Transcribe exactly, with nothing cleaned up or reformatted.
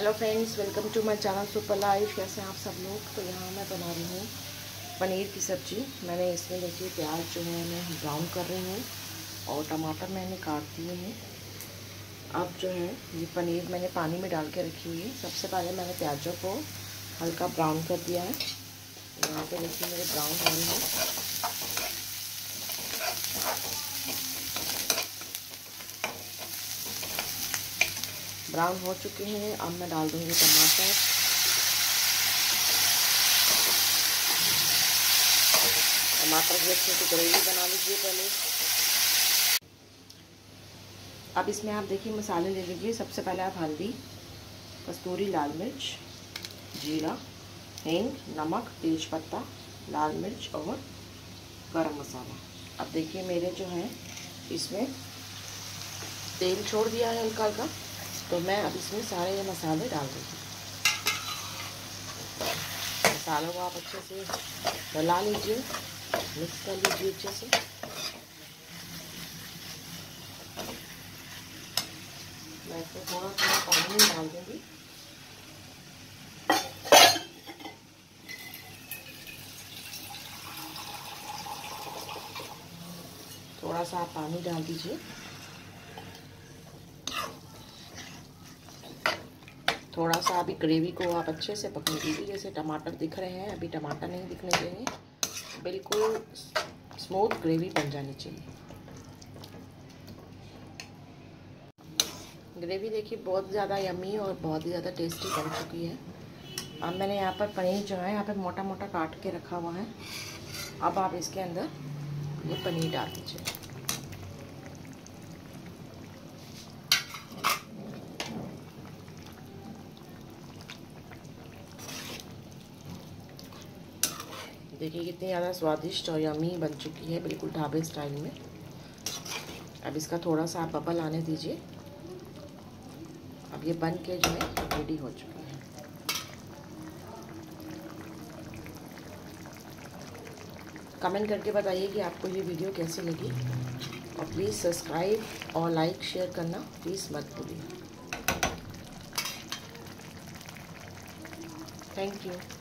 Hello friends, welcome to my channel super life. कैसे हैं आप सब लोग। तो यहाँ मैं बना रही हूँ पनीर की सब्ज़ी। मैंने इसमें देखिए प्याज जो है मैं ब्राउन कर रही हूँ और टमाटर मैंने काट दिए हैं। अब जो है ये पनीर मैंने पानी में डाल के रखी हुई है। सबसे पहले मैंने प्याजों को हल्का ब्राउन कर दिया है। यहाँ पे देखिए मेरे ब्राउन हो रही है। ब्राउन हो चुके हैं। अब मैं डाल दूँगी टमाटर। टमाटर की अच्छे से ग्रेवी बना लीजिए पहले। अब इसमें आप देखिए मसाले ले लीजिए। सबसे पहले आप हल्दी, कस्तूरी लाल मिर्च, जीरा, हींग, नमक, तेज़पत्ता, लाल मिर्च और गरम मसाला। अब देखिए मेरे जो है इसमें तेल छोड़ दिया है हल्का हल्का, तो मैं अब इसमें सारे ये मसाले डाल दूँगी। मसालों को आप अच्छे से मिला लीजिए, मिक्स कर लीजिए अच्छे से। मैं इसमें थोड़ा थोड़ा पानी डाल दूँगी। थोड़ा सा आप पानी डाल दीजिए। थोड़ा सा अभी ग्रेवी को आप अच्छे से पकने दीजिए। जैसे टमाटर दिख रहे हैं, अभी टमाटर नहीं दिखने चाहिए, बिल्कुल स्मूथ ग्रेवी बन जानी चाहिए। ग्रेवी देखिए बहुत ज़्यादा यम्मी और बहुत ही ज़्यादा टेस्टी बन चुकी है। अब मैंने यहाँ पर पनीर जो है यहाँ पर मोटा मोटा काट के रखा हुआ है। अब आप इसके अंदर ये पनीर डाल दीजिए। देखिए कितनी ज़्यादा स्वादिष्ट और यम्मी बन चुकी है, बिल्कुल ढाबे स्टाइल में। अब इसका थोड़ा सा आप बबल आने दीजिए। अब ये बन के जो है रेडी हो चुकी है। कमेंट करके बताइए कि आपको ये वीडियो कैसी लगी और प्लीज़ सब्सक्राइब और लाइक शेयर करना प्लीज़ मत भूलिए। Thank you.